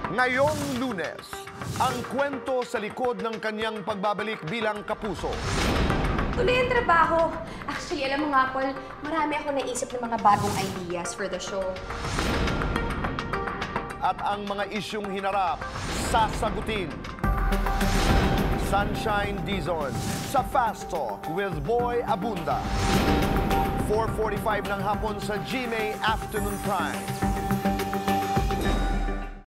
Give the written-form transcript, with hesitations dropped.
Ngayong Lunes, ang kwento sa likod ng kanyang pagbabalik bilang kapuso. Tuloy ang trabaho. Actually, alam mo nga, Paul, marami ako naisip ng mga bagong ideas for the show. At ang mga isyung hinarap, sasagutin. Sunshine Dizon sa Fast Talk with Boy Abunda. 4:45 ng hapon sa GMA Afternoon Prime.